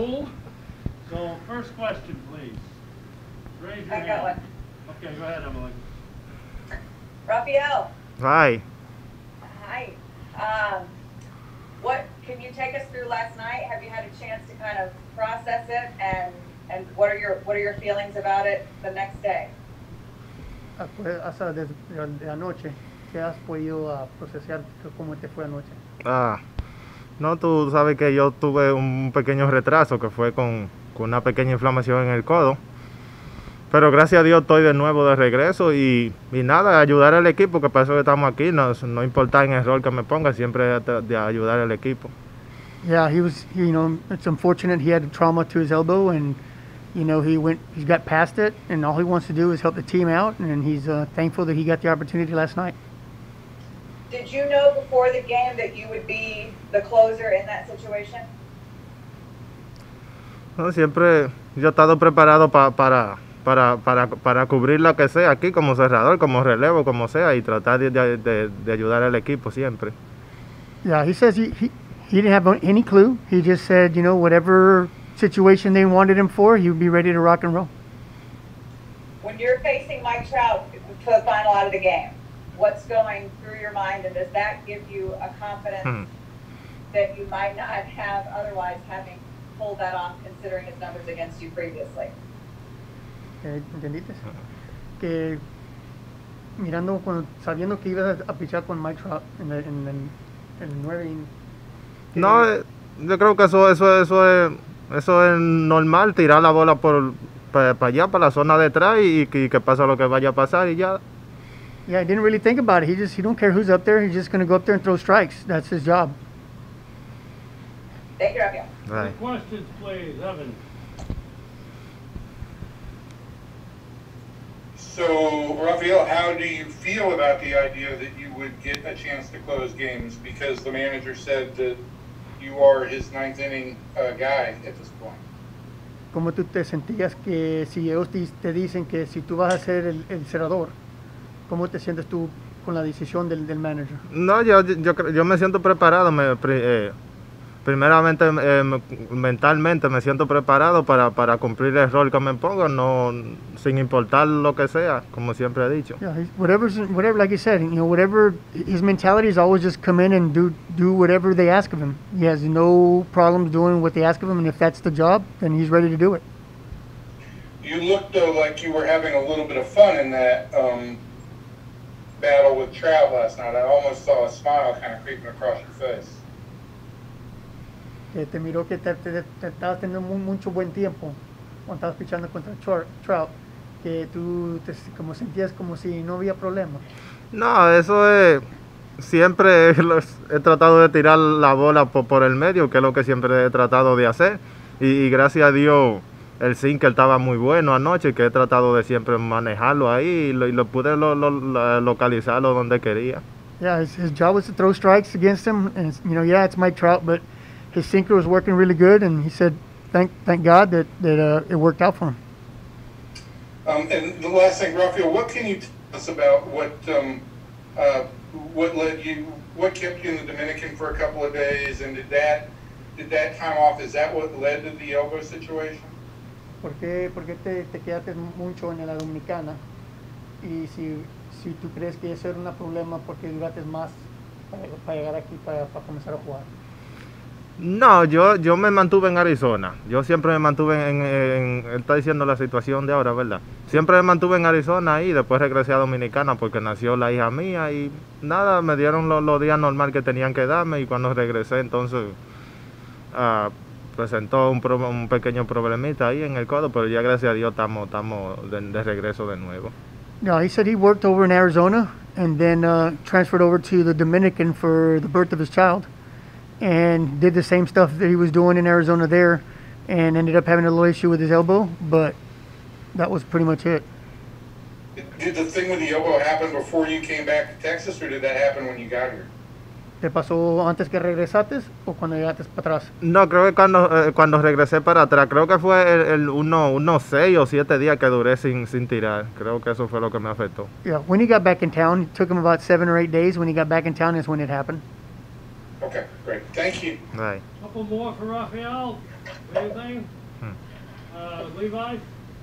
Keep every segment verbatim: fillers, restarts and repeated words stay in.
ruled. So first question, please. Raise your I got hand. one. Okay, go ahead, Emily. Rafael, Hi. hi. Um, what can you take us through last night? Have you had a chance to kind of process it, and and what are your what are your feelings about it the next day? Ah, pues, hasta desde de anoche, ¿qué has podido ah, procesar cómo te fue anoche? Ah, no, tú sabes que yo tuve un pequeño retraso que fue con, con una pequeña inflamación en el codo. Pero gracias a Dios estoy de nuevo de regreso y, y nada, ayudar al equipo, que para eso que estamos aquí, no, no importa en el rol que me ponga, siempre de, de ayudar al equipo. Yeah, he was, you know, it's unfortunate he had trauma to his elbow, and, you know, he went, he's got past it, and all he wants to do is help the team out, and he's uh, thankful that he got the opportunity last night. Did you know before the game that you would be the closer in that situation? No, siempre yo he estado preparado pa, para, para, para, para cubrir lo que sea aquí, como cerrador, como relevo, como sea, y tratar de, de, de ayudar al equipo siempre. Yeah, he says he, he, he didn't have any clue. He just said, you know, whatever situation they wanted him for, he would be ready to rock and roll. When you're facing Mike Trout for the final out of the game, what's going through your mind, and does that give you a confidence Hmm. that you might not have otherwise, having pulled that off considering his numbers against you previously? Eh, ¿Entendiste? Que mirando, cuando, sabiendo que ibas a, a pichar con Mike Trout en el, en el, en el nueve inning, que- No, eh, yo creo que eso, eso, eso es, eso es normal, tirar la bola por para allá, para la zona de atrás y, y que pasa lo que vaya a pasar y ya. Yeah, he didn't really think about it. He just, he don't care who's up there. He's just going to go up there and throw strikes. That's his job. Thank you, Rafael. Right. Questions, please, Evan. So, Rafael, how do you feel about the idea that you would get a chance to close games? Because the manager said that you are his ninth inning uh, guy at this point. ¿Cómo tú te sentías que si ellos te, te dicen que si tú vas a ser el, el cerrador, cómo te sientes tú con la decisión del, del manager? No, yo, yo, cre- yo me siento preparado. Me, pri- eh, primeramente, eh, me- mentalmente me siento preparado para, para cumplir el rol que me pongo, no, sin importar lo que sea, como siempre he dicho. Yeah, he's, whatever's, whatever, like you said, you know, whatever, his mentality is always just come in and do, do whatever they ask of him. He has no problems doing what they ask of him, and if that's the job, then he's ready to do it. You looked, though, like you were having a little bit of fun in that um, battle with Trout last night. I almost saw a smile kind of creeping across your face. Que te miró que te, te, te estabas teniendo mu- mucho buen tiempo cuando estabas pichando contra Chor- Trout, que tú te, como sentías como si no había problema. No, eso es. Siempre los- he tratado de tirar la bola por, por el medio, que es lo que siempre he tratado de hacer. Y, y gracias a Dios, el sinker estaba muy bueno anoche, que he tratado de siempre manejarlo ahí y lo, y lo pude lo- lo- lo- localizarlo donde quería. Yeah, his, his job was to throw strikes against him, and it's, you know, yeah, it's Mike Trout, but his sinker was working really good, and he said, thank thank God that that uh, it worked out for him. Um, and the last thing, Rafael, what can you tell us about what um, uh, what led you, what kept you in the Dominican for a couple of days, and did that did that time off? Is that what led to the elbow situation? ¿Por qué, por qué te, te quedaste mucho en la Dominicana? Y si, si tú crees que ese era un problema, ¿por qué duraste más para, para llegar aquí, para, para comenzar a jugar? No, yo, yo me mantuve en Arizona. Yo siempre me mantuve en, en, él está diciendo la situación de ahora, ¿verdad? Siempre me mantuve en Arizona y después regresé a Dominicana porque nació la hija mía y nada, me dieron los, los días normal que tenían que darme y cuando regresé entonces ah, presentó un, pro- un pequeño problemita ahí en el codo, pero ya gracias a Dios estamos, estamos de, de regreso de nuevo. No, he said he worked over in Arizona and then uh, transferred over to the Dominican for the birth of his child, and did the same stuff that he was doing in Arizona there, and ended up having a little issue with his elbow, but that was pretty much it. Did, did the thing with the elbow happen before you came back to Texas, or did that happen when you got here? ¿Te pasó antes que regresaste o cuando llegaste para atrás? No, creo que cuando, eh, cuando regresé para atrás, creo que fue el, el uno, unos seis o siete días que duré sin, sin tirar. Creo que eso fue lo que me afectó. Yeah, when he got back in town, it took him about seven or eight days. When he got back in town is when it happened. Okay, great. Thank you. Right. Couple more for Rafael. Anything? Hmm. Uh, Levi?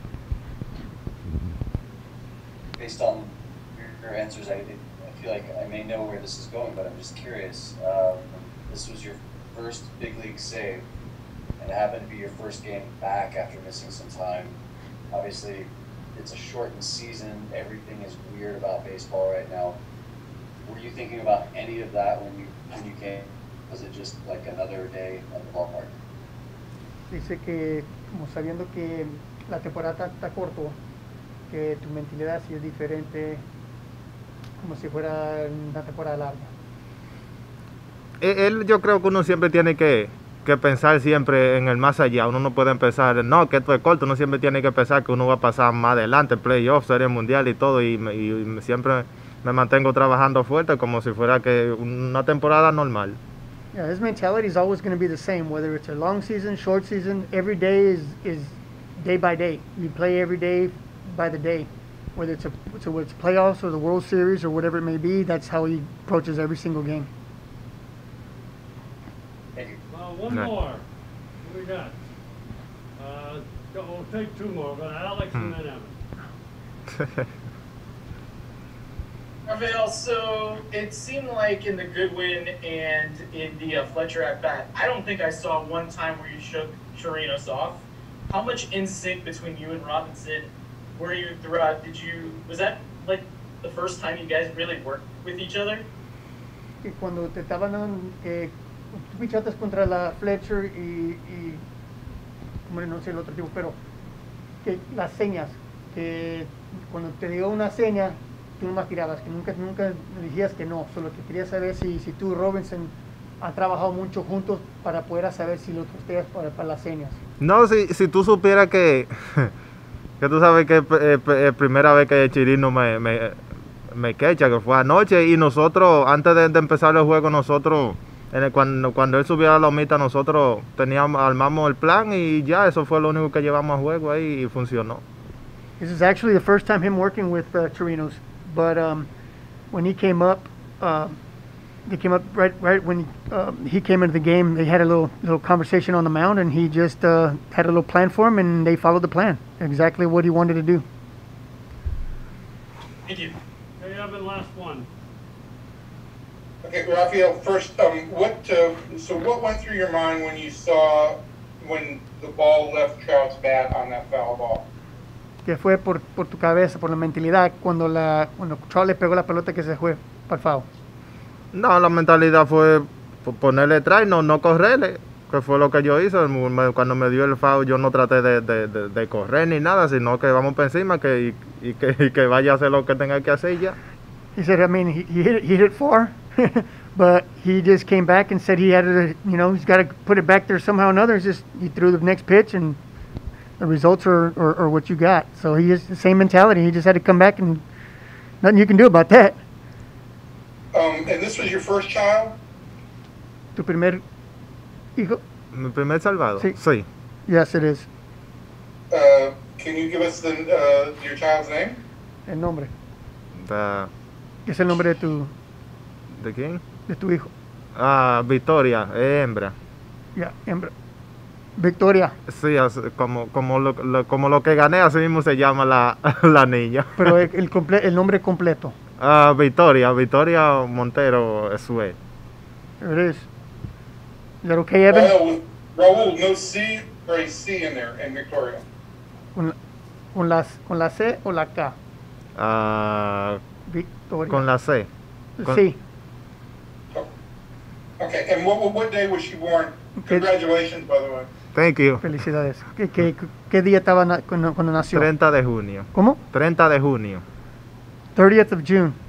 Based on your, your answers, I, I feel like I may know where this is going, but I'm just curious. Um, this was your first big league save, and it happened to be your first game back after missing some time. Obviously, it's a shortened season. Everything is weird about baseball right now. Were you thinking about any of that when you when you came? Was it just like another day at the ballpark? Dice que, como sabiendo que la temporada está, está corto, que tu mentalidad sí es diferente, como si fuera una temporada larga. E- Él, yo creo que uno siempre tiene que, que pensar siempre en el más allá. Uno no puede empezar, no, que esto es corto. Uno siempre tiene que pensar que uno va a pasar más adelante, playoffs, serie mundial y todo. Y, me- y, y siempre me mantengo trabajando fuerte como si fuera que una temporada normal. Yeah, his mentality is always going to be the same, whether it's a long season, short season. Every day is, is day by day. You play every day by the day, whether it's a so whether it's playoffs or the World Series or whatever it may be. That's how he approaches every single game. Thank you. Uh, one Right. more. What we got? Uh, go- we'll take two more. We'll go to Alex and then Evan. Rafael, so it seemed like in the Goodwin and in the uh, Fletcher at bat, I don't think I saw one time where you shook Chirinos off. How much in sync between you and Robinson were you throughout? Did you was that like the first time you guys really worked with each other? Que cuando te estaban dando, eh, tú pichaste contra la Fletcher y, y como no sé el otro tipo, pero que las señas, que cuando te dio una seña, tú nomás tirabas, que nunca, nunca me decías que no, solo que quería saber si, si tú y Robinson han trabajado mucho juntos para poder saber si lo trusteas para, para las señas. No, si, si tú supieras que, que tú sabes que es eh, eh, primera vez que Chirino me, me, me quecha, que fue anoche, y nosotros, antes de, de empezar el juego, nosotros, en el- cuando, cuando él subía a la lomita, nosotros teníamos, armamos el plan y ya, eso fue lo único que llevamos a juego ahí y funcionó. This is actually the first time him working with uh, Chirinos, but um, when he came up, uh, they came up right right when uh, he came into the game. They had a little little conversation on the mound, and he just uh, had a little plan for him, and they followed the plan, exactly what he wanted to do. Thank you. Okay, Evan, last one. Okay, Rafael, first, um, what, uh, so what went through your mind when you saw, when the ball left Trout's bat on that foul ball? Que fue por, por tu cabeza, por la mentalidad, cuando la cuando Trout le pegó la pelota que se fue para el foul. No, la mentalidad fue p- ponerle try, no, no correrle, que fue lo que yo hice. Me- Cuando me dio el foul, yo no traté de, de, de, de correr ni nada, sino que vamos por encima que, y, y que, y que vaya a hacer lo que tenga que hacer y ya. He said, I mean, he, he hit it, he hit it far, but he just came back and said he had to, you know, he's got to put it back there somehow or another. It's just he threw the next pitch, and the results are, are, are what you got. So he has the same mentality. He just had to come back, and nothing you can do about that. Um, and this was your first child? Tu primer hijo? ¿Mi primer salvado? Sí. Sí. Yes, it is. Uh, can you give us the, uh, your child's name? El nombre. Da- Es el nombre de tu, ¿De quién? de tu hijo. Ah, Victoria, es hembra. Ya, hembra. Victoria. Sí, así- como, como, lo, lo- como lo que gané, así mismo se llama la, la niña. Pero el, el, comple- el nombre completo. Ah, Victoria, Victoria Montero Sue. There it is. Is that okay, Evan? Raul, Raul, no C or a C in there in Victoria? Con, la- con, las, con la C o la K. Ah, Victoria. con la C. con- Sí. Okay, and what, what day was she born? Okay. Congratulations, by the way. Thank you. Felicidades. ¿Qué, qué, qué día estaba na- cuando, cuando nació? treinta de junio. ¿Cómo? treinta de junio. thirtieth of June.